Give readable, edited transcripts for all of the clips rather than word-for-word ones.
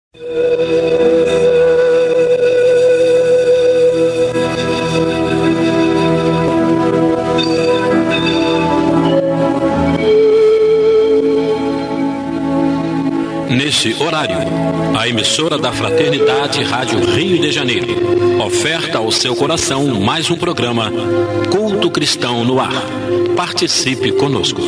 Nesse horário, a emissora da Fraternidade Rádio Rio de Janeiro oferta ao seu coração mais um programa Culto Cristão no Ar. Participe conosco.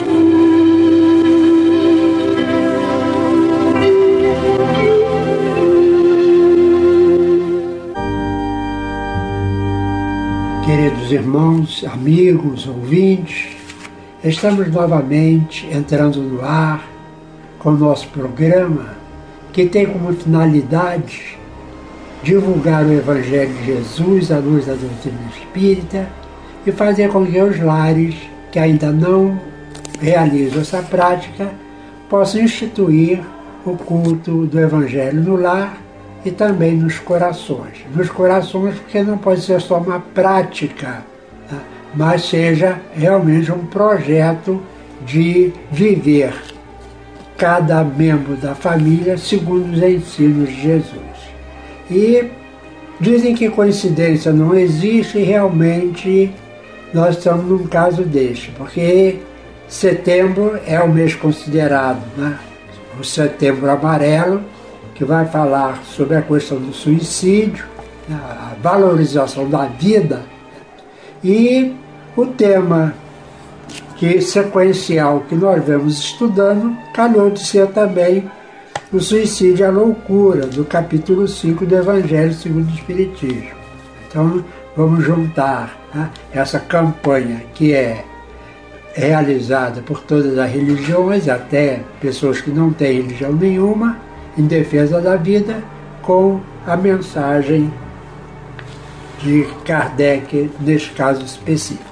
Queridos irmãos, amigos, ouvintes, estamos novamente entrando no ar com o nosso programa, que tem como finalidade divulgar o Evangelho de Jesus à luz da doutrina espírita e fazer com que os lares que ainda não realizam essa prática possam instituir o culto do Evangelho no lar e também nos corações. Nos corações, porque não pode ser só uma prática, tá? Mas seja realmente um projeto de viver cada membro da família segundo os ensinos de Jesus. E dizem que coincidência não existe, e realmente nós estamos num caso deste, porque setembro é o mês considerado, né, o Setembro Amarelo, que vai falar sobre a questão do suicídio, a valorização da vida, e o tema sequencial que nós vemos estudando calhou de ser também o suicídio e a loucura, do capítulo 5 do Evangelho segundo o Espiritismo. Então vamos juntar, né, essa campanha que é realizada por todas as religiões, até pessoas que não têm religião nenhuma, em defesa da vida, com a mensagem de Kardec neste caso específico.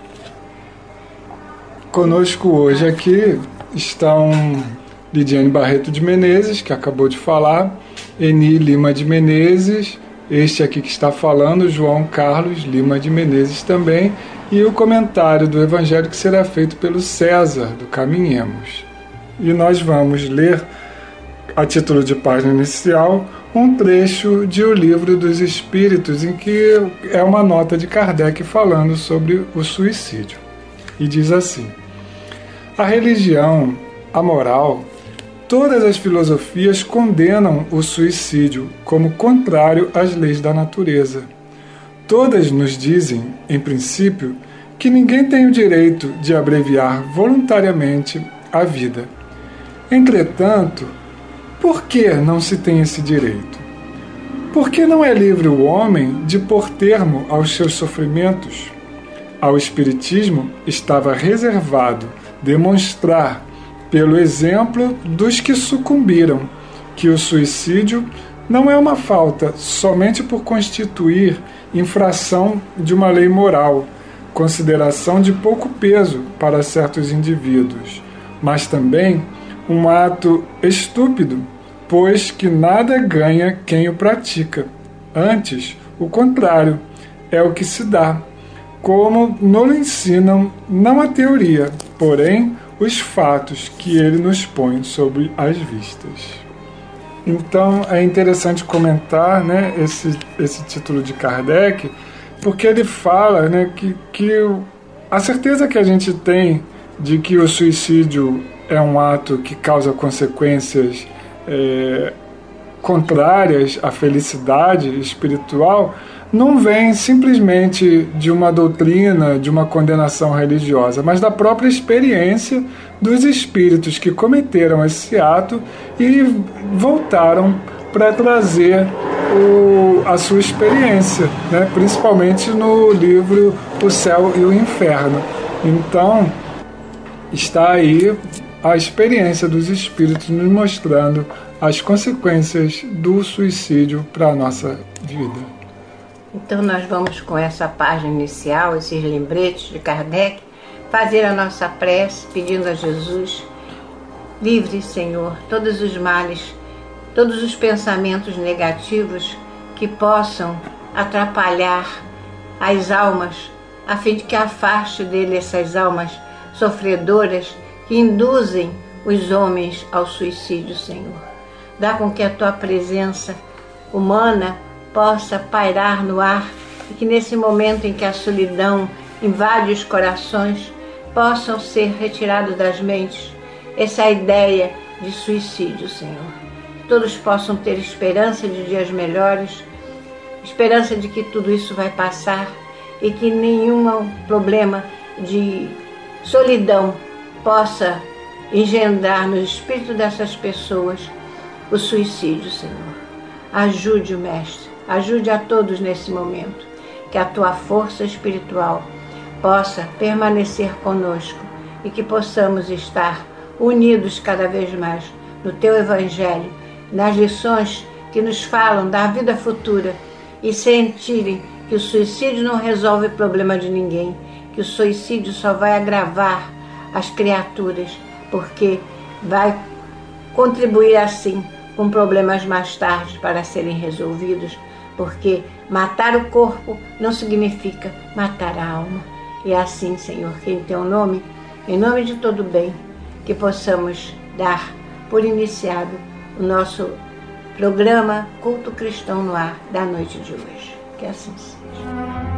Conosco hoje aqui estão Lidiane Barreto de Menezes, que acabou de falar, Eni Lima de Menezes, este aqui que está falando, João Carlos Lima de Menezes também, e o comentário do Evangelho que será feito pelo César, do Caminhemos. E nós vamos ler, a título de página inicial, um trecho de O Livro dos Espíritos, em que é uma nota de Kardec falando sobre o suicídio. E diz assim: a religião, a moral, todas as filosofias condenam o suicídio como contrário às leis da natureza. Todas nos dizem, em princípio, que ninguém tem o direito de abreviar voluntariamente a vida. Entretanto, por que não se tem esse direito? Por que não é livre o homem de pôr termo aos seus sofrimentos? Ao Espiritismo estava reservado demonstrar, pelo exemplo dos que sucumbiram, que o suicídio não é uma falta somente por constituir infração de uma lei moral, consideração de pouco peso para certos indivíduos, mas também um ato estúpido, pois que nada ganha quem o pratica. Antes, o contrário é o que se dá, como nos ensinam não a teoria, porém os fatos que ele nos põe sobre as vistas. Então é interessante comentar, né, esse título de Kardec, porque ele fala, né, que a certeza que a gente tem de que o suicídio é um ato que causa consequências contrárias à felicidade espiritual não vem simplesmente de uma doutrina, de uma condenação religiosa, mas da própria experiência dos espíritos que cometeram esse ato e voltaram para trazer a sua experiência, né? Principalmente no livro O Céu e o Inferno. Então, está aí a experiência dos espíritos nos mostrando as consequências do suicídio para a nossa vida. Então nós vamos, com essa página inicial, esses lembretes de Kardec, fazer a nossa prece pedindo a Jesus: livre, Senhor, todos os males, todos os pensamentos negativos que possam atrapalhar as almas, a fim de que afaste dele essas almas sofredoras que induzem os homens ao suicídio, Senhor. Dá com que a tua presença humana possa pairar no ar e que nesse momento em que a solidão invade os corações, possam ser retirados das mentes essa ideia de suicídio, Senhor. Que todos possam ter esperança de dias melhores, esperança de que tudo isso vai passar e que nenhum problema de solidão possa engendrar no espírito dessas pessoas o suicídio, Senhor. Ajude o Mestre, ajude a todos nesse momento, que a tua força espiritual possa permanecer conosco e que possamos estar unidos cada vez mais no teu Evangelho, nas lições que nos falam da vida futura e sentirem que o suicídio não resolve o problema de ninguém, que o suicídio só vai agravar as criaturas, porque vai contribuir assim com problemas mais tarde para serem resolvidos, porque matar o corpo não significa matar a alma. E assim, Senhor, que em teu nome, em nome de todo bem, que possamos dar por iniciado o nosso programa Culto Cristão no Ar da noite de hoje. Que assim seja.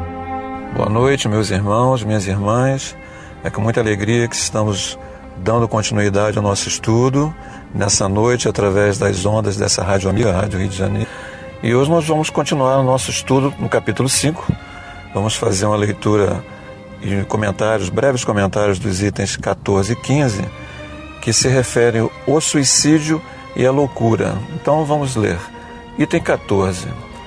Boa noite, meus irmãos, minhas irmãs. É com muita alegria que estamos dando continuidade ao nosso estudo nessa noite através das ondas dessa rádio amiga, Rádio Rio de Janeiro. E hoje nós vamos continuar o nosso estudo no capítulo 5. Vamos fazer uma leitura e comentários, breves comentários dos itens 14 e 15, que se referem ao suicídio e à loucura. Então vamos ler. Item 14.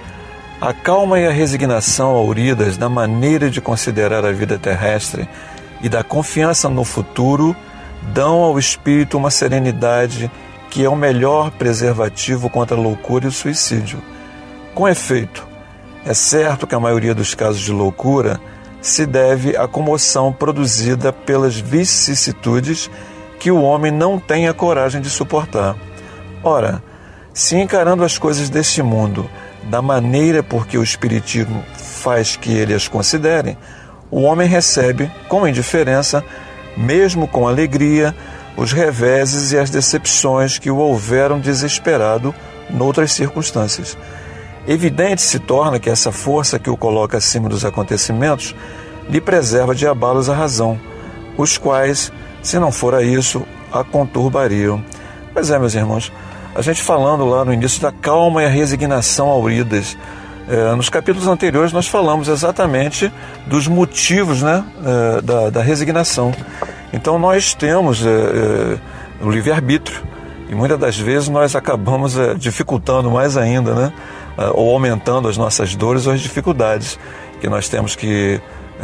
A calma e a resignação auridas da maneira de considerar a vida terrestre e da confiança no futuro dão ao espírito uma serenidade que é o melhor preservativo contra a loucura e o suicídio. Com efeito, é certo que a maioria dos casos de loucura se deve à comoção produzida pelas vicissitudes que o homem não tem a coragem de suportar. Ora, se encarando as coisas deste mundo da maneira por que o Espiritismo faz que ele as considere, o homem recebe, com indiferença, mesmo com alegria, os reveses e as decepções que o houveram desesperado noutras circunstâncias. Evidente se torna que essa força que o coloca acima dos acontecimentos lhe preserva de abalos a razão, os quais, se não fora isso, a conturbariam. Pois é, meus irmãos, a gente falando lá no início da calma e a resignação auridas, nos capítulos anteriores nós falamos exatamente dos motivos, né, da resignação. Então nós temos o livre-arbítrio e muitas das vezes nós acabamos dificultando mais ainda, né, ou aumentando as nossas dores ou as dificuldades que nós temos que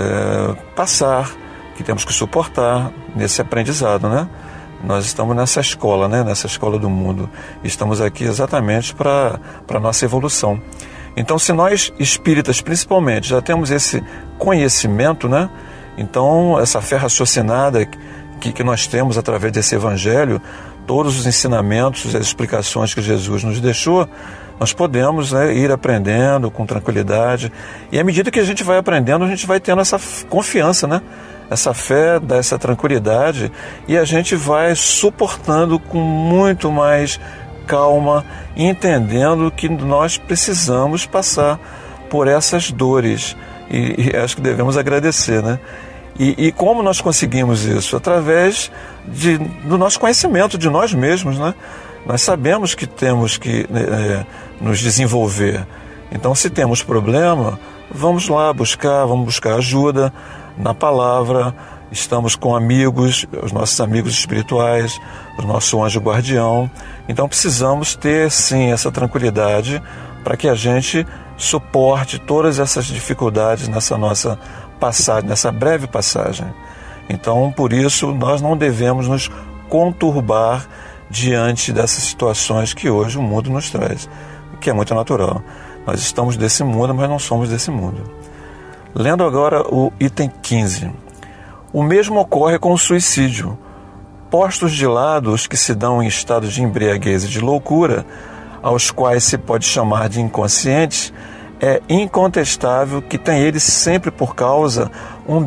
passar, que temos que suportar nesse aprendizado, né? Nós estamos nessa escola, né? Nessa escola do mundo. Estamos aqui exatamente para a nossa evolução. Então, se nós espíritas, principalmente, já temos esse conhecimento, né? Então, essa fé raciocinada que nós temos através desse evangelho, todos os ensinamentos, as explicações que Jesus nos deixou, nós podemos, né, ir aprendendo com tranquilidade. E à medida que a gente vai aprendendo, a gente vai tendo essa confiança, né? Essa fé, essa tranquilidade, e a gente vai suportando com muito mais calma, entendendo que nós precisamos passar por essas dores, e acho que devemos agradecer, né? E como nós conseguimos isso? Através do nosso conhecimento de nós mesmos, né? Nós sabemos que temos que nos desenvolver. Então, se temos problema, vamos lá vamos buscar ajuda na palavra, estamos com amigos, os nossos amigos espirituais, o nosso anjo guardião. Então precisamos ter, sim, essa tranquilidade para que a gente suporte todas essas dificuldades nessa nossa passagem, nessa breve passagem. Então, por isso, nós não devemos nos conturbar diante dessas situações que hoje o mundo nos traz, que é muito natural. Nós estamos desse mundo, mas não somos desse mundo. Lendo agora o item 15. O mesmo ocorre com o suicídio. Postos de lado os que se dão em estado de embriaguez e de loucura, aos quais se pode chamar de inconscientes, é incontestável que tem ele sempre por causa um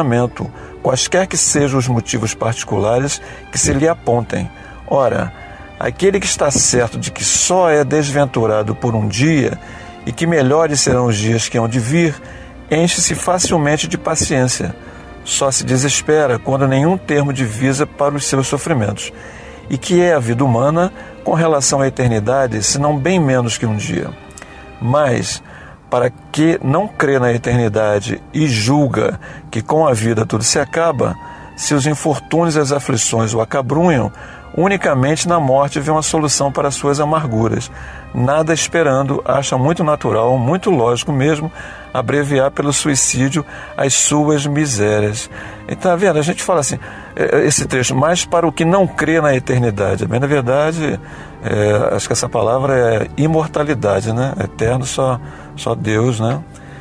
descontentamento, quaisquer que sejam os motivos particulares que se lhe apontem. Ora, Aquele que está certo de que só é desventurado por um dia e que melhores serão os dias que hão de vir, enche-se facilmente de paciência. Só se desespera quando nenhum termo divisa para os seus sofrimentos. E que é a vida humana com relação à eternidade, senão bem menos que um dia. Mas, para que não crê na eternidade e julga que com a vida tudo se acaba, se os infortúnios e as aflições o acabrunham, unicamente na morte vê uma solução para as suas amarguras. Nada esperando, acha muito natural, muito lógico mesmo, abreviar pelo suicídio as suas misérias. Então, tá vendo? A gente fala assim, esse trecho, mas para o que não crê na eternidade. Bem, na verdade, acho que essa palavra é imortalidade, né? Eterno só Deus, né?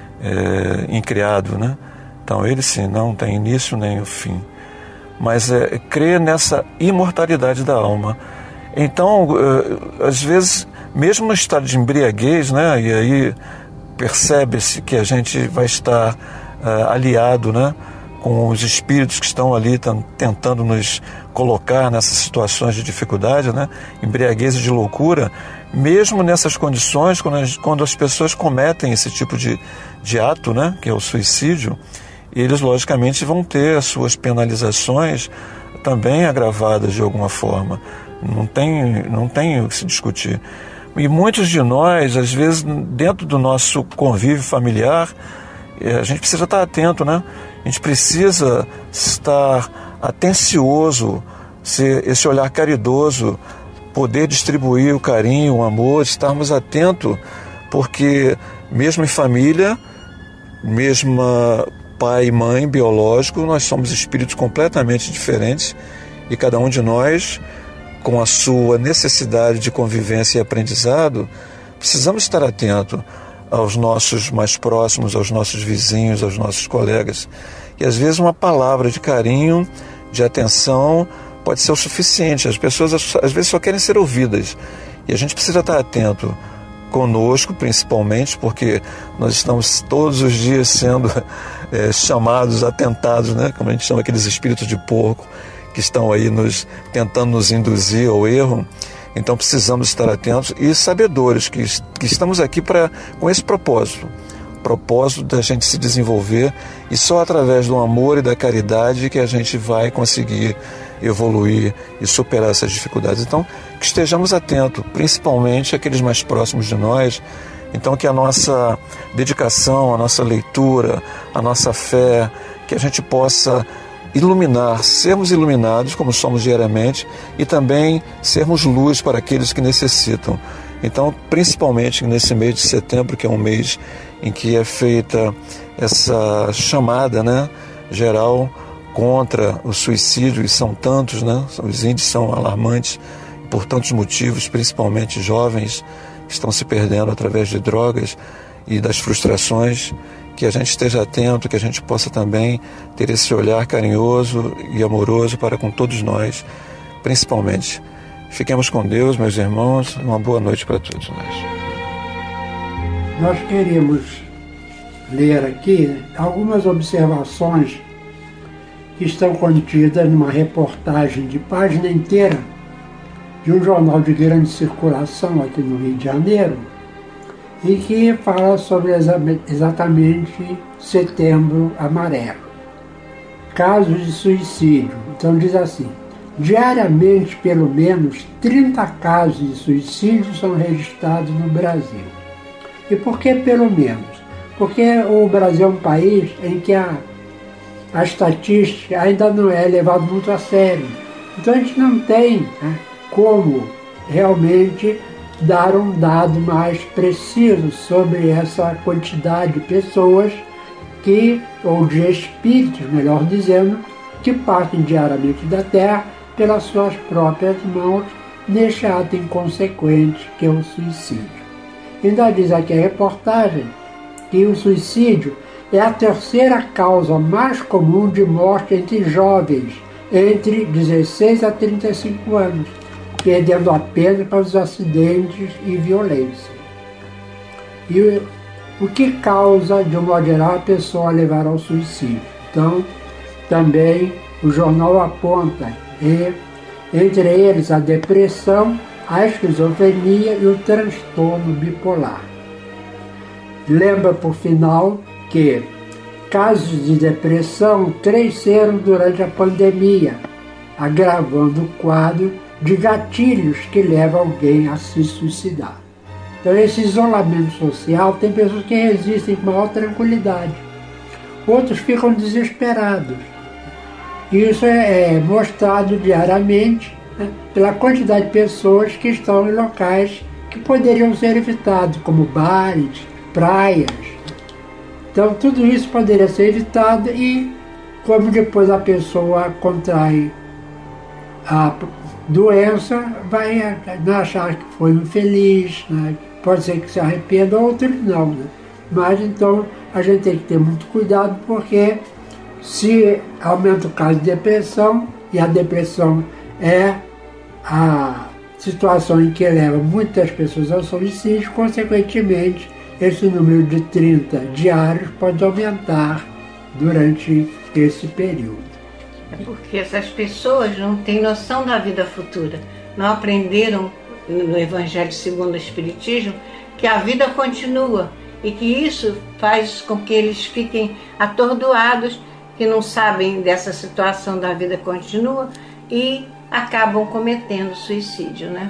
Incriado, né? Então, ele sim, não tem início nem o fim. Mas crê nessa imortalidade da alma. Então, às vezes, mesmo no estado de embriaguez, né? E aí percebe-se que a gente vai estar aliado, né? Com os espíritos que estão ali tentando nos colocar nessas situações de dificuldade, né? Embriaguez de loucura. Mesmo nessas condições, quando as pessoas cometem esse tipo de ato, né? Que é o suicídio, eles logicamente vão ter as suas penalizações também agravadas de alguma forma. Não tem o que se discutir. E muitos de nós, às vezes, dentro do nosso convívio familiar, a gente precisa estar atento, né? A gente precisa estar atencioso, esse olhar caridoso, poder distribuir o carinho, o amor, estarmos atentos, porque mesmo em família, mesmo pai e mãe biológico, nós somos espíritos completamente diferentes e cada um de nós, com a sua necessidade de convivência e aprendizado, precisamos estar atento aos nossos mais próximos, aos nossos vizinhos, aos nossos colegas. E às vezes uma palavra de carinho, de atenção, pode ser o suficiente. As pessoas às vezes só querem ser ouvidas. E a gente precisa estar atento conosco, principalmente, porque nós estamos todos os dias sendo chamados, atentados, né? Como a gente chama aqueles espíritos de porco, que estão aí tentando nos induzir ao erro. Então precisamos estar atentos e sabedores que estamos aqui com esse propósito da gente se desenvolver, e só através do amor e da caridade que a gente vai conseguir evoluir e superar essas dificuldades. Então, que estejamos atentos, principalmente aqueles mais próximos de nós. Então, que a nossa dedicação, a nossa leitura, a nossa fé, que a gente possa sermos iluminados como somos diariamente, e também sermos luz para aqueles que necessitam. Então, principalmente nesse mês de setembro, que é um mês em que é feita essa chamada, né, geral contra o suicídio, e são tantos, né, os índices são alarmantes por tantos motivos, principalmente jovens que estão se perdendo através de drogas e das frustrações. Que a gente esteja atento, que a gente possa também ter esse olhar carinhoso e amoroso para com todos nós, principalmente. Fiquemos com Deus, meus irmãos, uma boa noite para todos nós. Nós queremos ler aqui algumas observações que estão contidas numa reportagem de página inteira de um jornal de grande circulação aqui no Rio de Janeiro, e que fala sobre exatamente Setembro Amarelo. Casos de suicídio. Então diz assim: diariamente pelo menos 30 casos de suicídio são registrados no Brasil. E por que pelo menos? Porque o Brasil é um país em que a estatística ainda não é levada muito a sério. Então a gente não tem como realmente dar um dado mais preciso sobre essa quantidade de pessoas ou de espíritos, melhor dizendo, que partem diariamente da Terra pelas suas próprias mãos neste ato inconsequente que é o suicídio. Ainda diz aqui a reportagem que o suicídio é a terceira causa mais comum de morte entre jovens entre 16 a 35 anos, perdendo apenas para os acidentes e violência. E o que causa, de um modo geral, a pessoa levar ao suicídio? Então, também o jornal aponta entre eles a depressão, a esquizofrenia e o transtorno bipolar. Lembra, por final, que casos de depressão cresceram durante a pandemia, agravando o quadro de gatilhos que levam alguém a se suicidar. Então, esse isolamento social, tem pessoas que resistem com maior tranquilidade. Outros ficam desesperados. Isso é mostrado diariamente, né, pela quantidade de pessoas que estão em locais que poderiam ser evitados, como bares, praias. Então, tudo isso poderia ser evitado e, como depois a pessoa contrai a doença, vai achar que foi infeliz, né? Pode ser que se arrependa, outros não. Né? Mas, então, a gente tem que ter muito cuidado, porque se aumenta o caso de depressão, e a depressão é a situação em que leva muitas pessoas ao suicídio, consequentemente, esse número de 30 diários pode aumentar durante esse período. É porque essas pessoas não têm noção da vida futura, não aprenderam no Evangelho segundo o Espiritismo que a vida continua e que isso faz com que eles fiquem atordoados, que não sabem dessa situação da vida continua e acabam cometendo suicídio, né?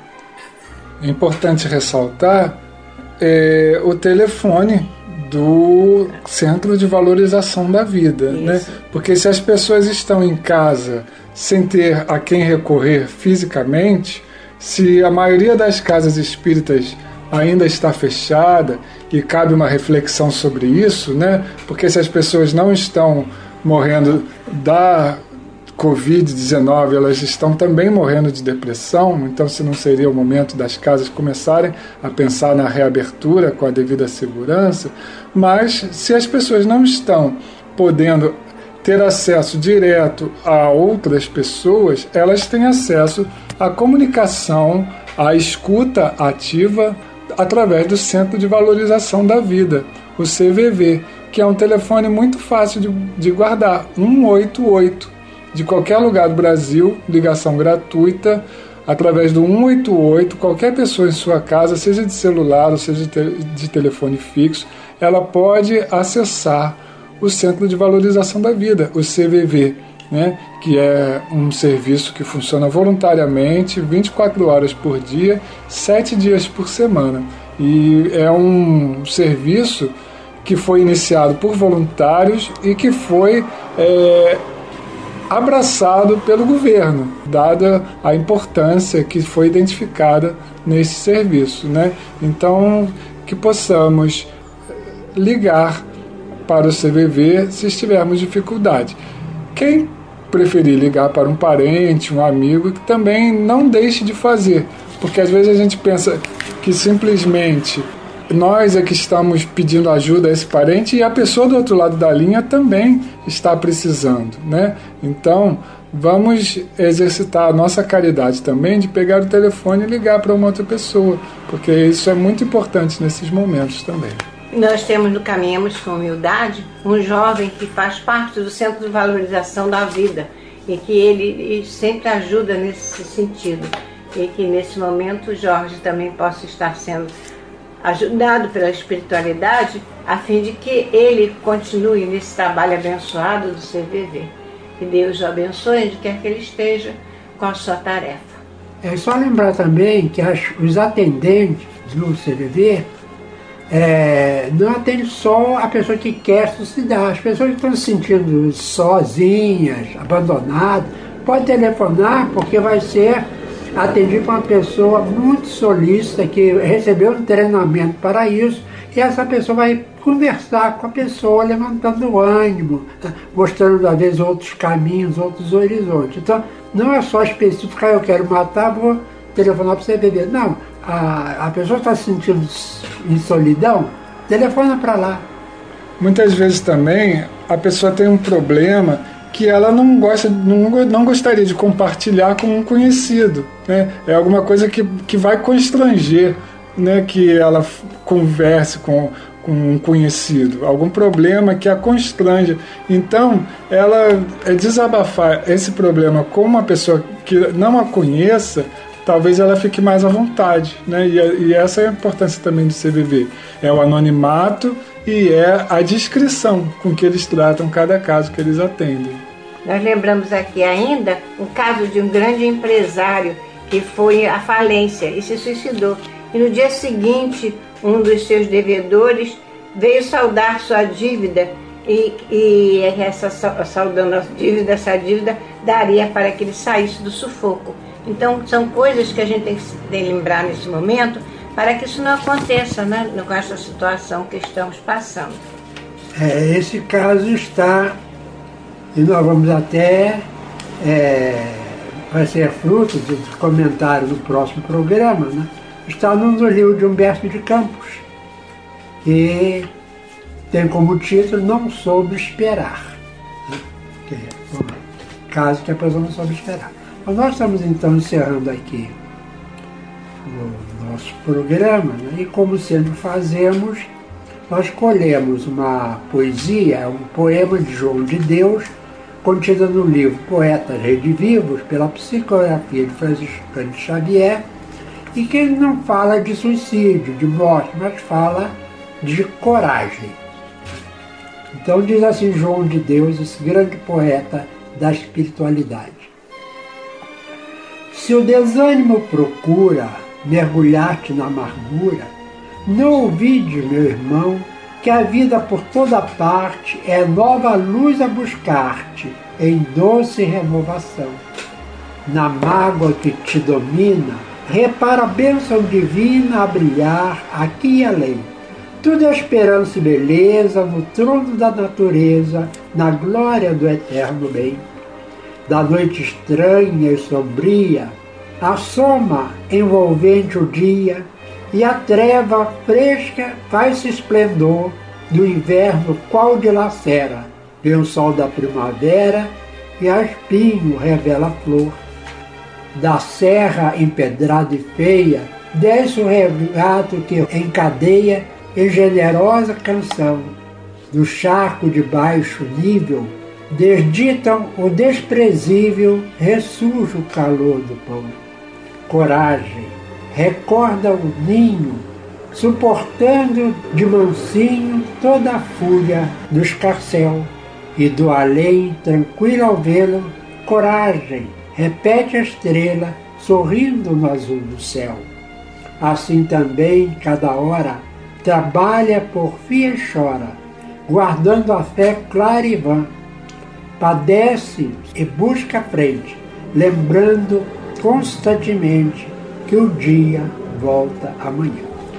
É importante ressaltar o telefone do Centro de Valorização da Vida, né? Porque se as pessoas estão em casa sem ter a quem recorrer fisicamente, se a maioria das casas espíritas ainda está fechada, e cabe uma reflexão sobre isso, né? Porque se as pessoas não estão morrendo da Covid-19, elas estão também morrendo de depressão, então se não seria o momento das casas começarem a pensar na reabertura com a devida segurança. Mas se as pessoas não estão podendo ter acesso direto a outras pessoas, elas têm acesso à comunicação, à escuta ativa através do Centro de Valorização da Vida, o CVV, que é um telefone muito fácil de guardar, 188. De qualquer lugar do Brasil, ligação gratuita, através do 188, qualquer pessoa em sua casa, seja de celular ou seja de telefone fixo, ela pode acessar o Centro de Valorização da Vida, o CVV, né, que é um serviço que funciona voluntariamente, 24 horas por dia, 7 dias por semana. E é um serviço que foi iniciado por voluntários e que foi abraçado pelo governo, dada a importância que foi identificada nesse serviço, né? Então, que possamos ligar para o CVV se estivermos dificuldade. Quem preferir ligar para um parente, um amigo, que também não deixe de fazer, porque às vezes a gente pensa que simplesmente nós é que estamos pedindo ajuda a esse parente e a pessoa do outro lado da linha também está precisando, né? Então, vamos exercitar a nossa caridade também de pegar o telefone e ligar para uma outra pessoa, porque isso é muito importante nesses momentos também. Nós temos no Caminhamos com Humildade um jovem que faz parte do Centro de Valorização da Vida e que ele sempre ajuda nesse sentido, e que nesse momento o Jorge também possa estar sendo ajudado pela espiritualidade, a fim de que ele continue nesse trabalho abençoado do CVV. Que Deus o abençoe onde quer que ele esteja com a sua tarefa. É só lembrar também que os atendentes do CVV não atendem só a pessoa que quer suicidar. As pessoas que estão se sentindo sozinhas, abandonadas, podem telefonar, porque vai ser atendi por uma pessoa muito solícita que recebeu um treinamento para isso, e essa pessoa vai conversar com a pessoa, levantando o ânimo, mostrando às vezes outros caminhos, outros horizontes. Então, não é só especificar, eu quero matar, vou telefonar para você beber. Não, a pessoa está se sentindo em solidão, telefona para lá. Muitas vezes também a pessoa tem um problema que ela não gostaria de compartilhar com um conhecido, né? É alguma coisa que vai constranger né, que ela converse com um conhecido, algum problema que a constrange. Então, ela desabafar esse problema com uma pessoa que não a conheça, talvez ela fique mais à vontade, né? E essa é a importância também do CVV. É o anonimato e é a discrição com que eles tratam cada caso que eles atendem. Nós lembramos aqui ainda um caso de um grande empresário que foi à falência e se suicidou. E no dia seguinte, um dos seus devedores veio saldar sua dívida e saldando essa dívida daria para que ele saísse do sufoco. Então, são coisas que a gente tem que lembrar nesse momento para que isso não aconteça, né, com essa situação que estamos passando. Esse caso está, e nós vamos até, vai ser fruto de comentário no próximo programa, né? Está no livro de Humberto de Campos, que tem como título Não Soube Esperar, né? Que é um caso que a pessoa não soube esperar. Mas nós estamos então encerrando aqui o nosso programa, né? E como sempre fazemos, nós escolhemos uma poesia, um poema de João de Deus, contida no livro Poetas Redivivos, pela psicografia de Francisco Cândido Xavier, e que ele não fala de suicídio, de morte, mas fala de coragem. Então diz assim João de Deus, esse grande poeta da espiritualidade. Se o desânimo procura mergulhar-te na amargura, não ouvides, meu irmão, que a vida por toda parte é nova luz a buscar-te em doce renovação. Na mágoa que te domina, repara a bênção divina a brilhar aqui e além. Tudo é esperança e beleza no trono da natureza, na glória do eterno bem. Da noite estranha e sombria, assoma envolvente o dia, e a treva fresca faz-se esplendor do inverno qual dilacera, vem o sol da primavera e a espinho revela a flor. Da serra empedrada e feia, desce o regato que encadeia em generosa canção. Do charco de baixo nível, desditam o desprezível, ressurge o calor do pão. Coragem, recorda o ninho, suportando de mansinho toda a fúria do escarcéu. E do além, tranquilo ao vê-lo, coragem, repete a estrela, sorrindo no azul do céu. Assim também, cada hora, trabalha, porfia e chora, guardando a fé clara e vã. Padece e busca a frente, lembrando constantemente que o dia volta amanhã.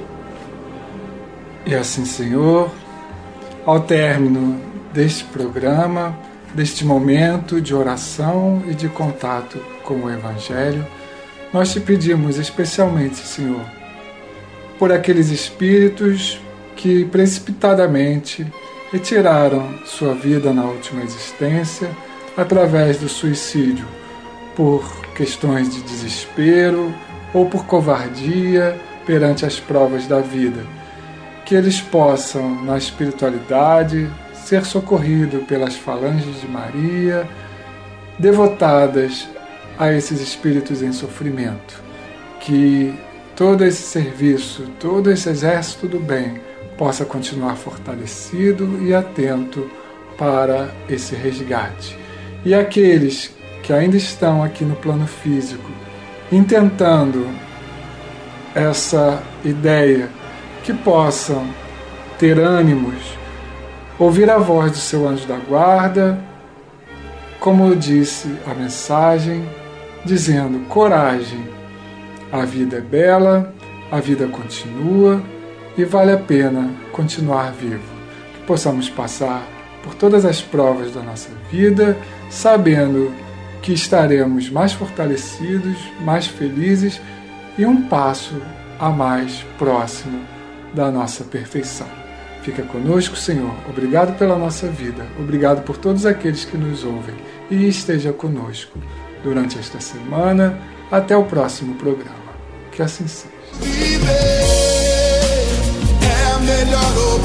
E assim, Senhor, ao término deste programa, deste momento de oração e de contato com o Evangelho, nós te pedimos especialmente, Senhor, por aqueles espíritos que precipitadamente retiraram sua vida na última existência através do suicídio, por questões de desespero ou por covardia perante as provas da vida. Que eles possam, na espiritualidade, ser socorridos pelas falanges de Maria, devotadas a esses espíritos em sofrimento. Que todo esse serviço, todo esse exército do bem possa continuar fortalecido e atento para esse resgate. E aqueles que ainda estão aqui no plano físico, intentando essa ideia, que possam ter ânimos, ouvir a voz do seu anjo da guarda, como disse a mensagem, dizendo: coragem, a vida é bela, a vida continua e vale a pena continuar vivo. Que possamos passar por todas as provas da nossa vida, sabendo que estaremos mais fortalecidos, mais felizes e um passo a mais próximo da nossa perfeição. Fica conosco, Senhor. Obrigado pela nossa vida. Obrigado por todos aqueles que nos ouvem. E esteja conosco durante esta semana. Até o próximo programa. Que assim seja.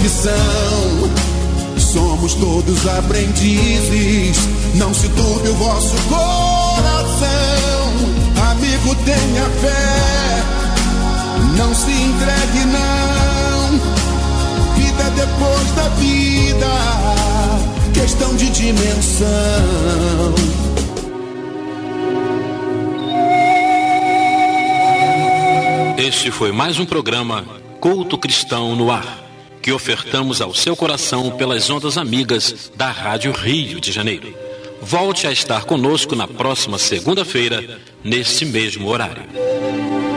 profissão. Somos todos aprendizes, não se turbe o vosso coração. Amigo, tenha fé, não se entregue não. Vida depois da vida, questão de dimensão. Este foi mais um programa Culto Cristão no Ar, que ofertamos ao seu coração pelas ondas amigas da Rádio Rio de Janeiro. Volte a estar conosco na próxima segunda-feira, neste mesmo horário.